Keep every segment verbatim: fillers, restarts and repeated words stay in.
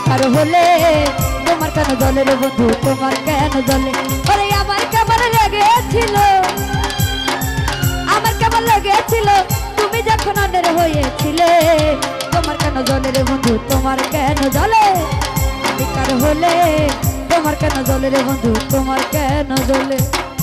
কারো হলে তোমার কেন জলে রে বন্ধু তোমার কেন জলে ওরে আমার কেমন লেগেছিল আমার কেমন লেগেছিল তুমি যখন অন্যের হয়েছিলে তোমার কেন জলে রে বন্ধু তোমার কেন জলে আমি কারো হলে তোমার কেন জলে রে বন্ধু তোমার কেন জলে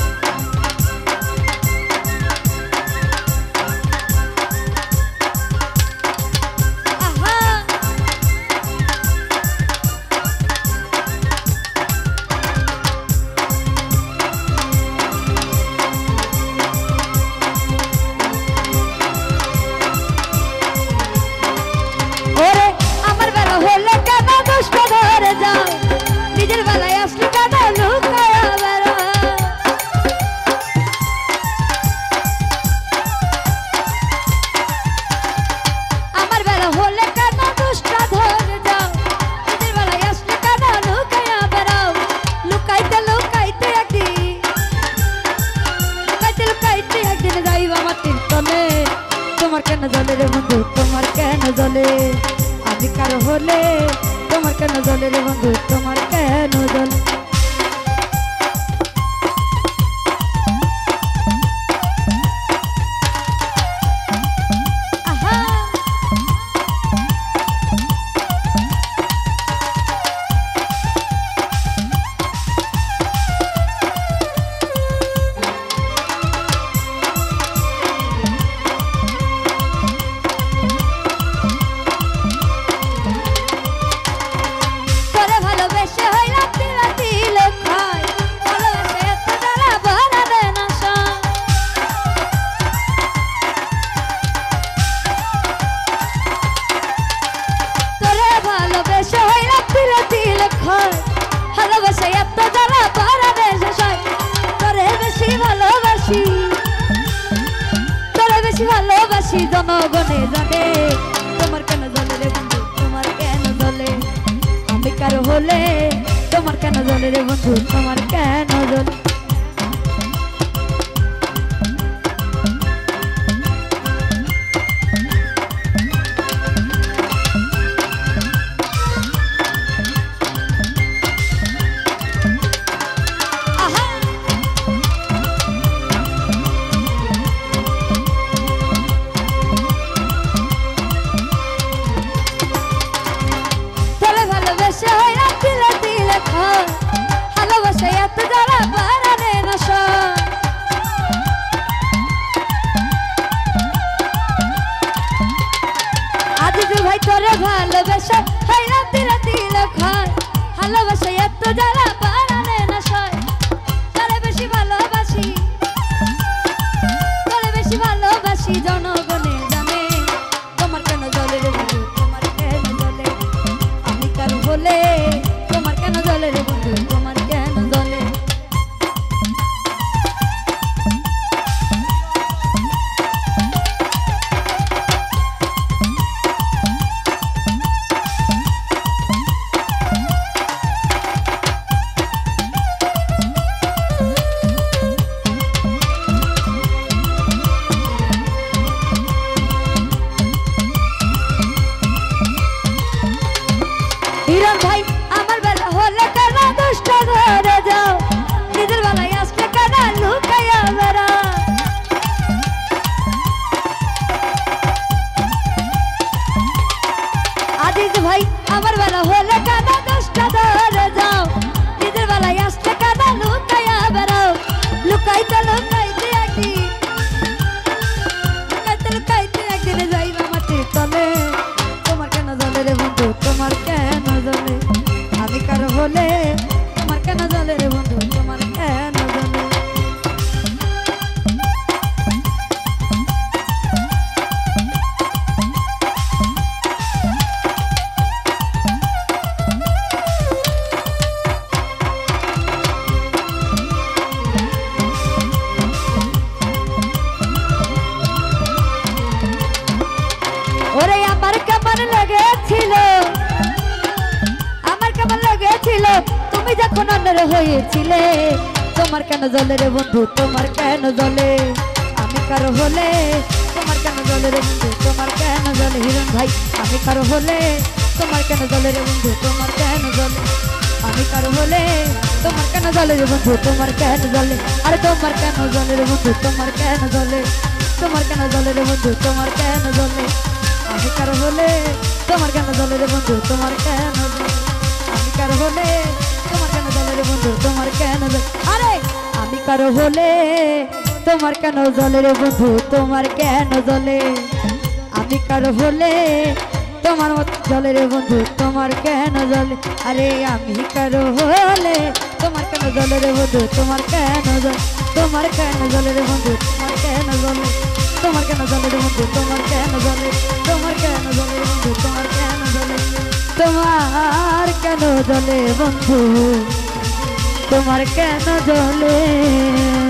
তোমার কেন জলে রে বন্ধু তোমার কেন জলে আমি কারো হলে তোমার কেন জলে রে বন্ধু তোমার কেন জলে ভালোবাসি জনগণে জানে তোমার কেন জলে রে বন্ধু তোমার কেন জলে আমি কারো হলে তোমার কেন জলে রে বন্ধু তোমার কেন জলে ভাই তোরে ভালোবাসা হাই রাতি রাতি লখায় ভালোবাসা এত জ্বালা পারানে না সয় তোরে বেশি ভালোবাসি তোরে বেশি ভালোবাসি জনগণে জানে তোমার কেন জলে রে বন্ধু তোমার কেন জলে আমি কারো হলে তোমার কেন জলে রে বন্ধু তোমার কেন জলে হিরণ ভাই আমার বেলা হলে কেন দুষ্ট ধরে যাও নিজের বেলায় আসলে কেন লুকাইয়া বেড়া আজিজ ভাই আমার বেলা হলে কেন দুষ্ট ধরে যাও নিজের বেলায় আসলে কেন লুকাইয়া বেড়াও লুকাইতে লুকাইতে একদিন লুকাইতে লুকাইতে একদিনে যাইবা মাটির তলে তোমার কেন জলে রে বন্ধু তোমার কেন জলে আমি কারো হলে তোমার কেন জলে রে বন্ধু তোমার কেন জলে ওরে আমার কেমন লেগেছিল আমার কেমন লেগেছিল তুমি যখন অন্যের হয়েছিলে তোমার কেন জলে রে বন্ধু তোমার কেন জলে আমি কারো হলে তোমার কেন জলে রে বন্ধু তোমার কেন জলে হিরণ ভাই আমি কারো হলে তোমার কেন জলে রে বন্ধু তোমার কেন জলে আমি কারো হলে তোমার কেন জলে রে বন্ধু তোমার কেন জলে আরে তোমার কেন জলে রে বন্ধু তোমার কেন জলে তোমার কেন জলে রে বন্ধু তোমার কেন জলে আমি কারো হলে তোমার কেন জলে রে বন্ধু তোমার কেন জলে আমি কারো হলে তোমার কেন জলে রে বন্ধু তোমার কেন জলে আরে আমি কারো হলে তোমার কেন জলে রে বন্ধু তোমার কেন জলে আমি কারো হলে তোমার মত জলে রে বন্ধু তোমার কেন জলে আরে আমি কারো হলে তোমার কেন জলে রে বন্ধু তোমার কেন জলে তোমার কেন জলে রে বন্ধু তোমার কেন জলে তোমার কেন জলে রে বন্ধু তোমার কেন জলে তোমার কেন জলে রে বন্ধু তোমার কেন জলে তোমার কেন জলে বন্ধু তোমার কেন জলে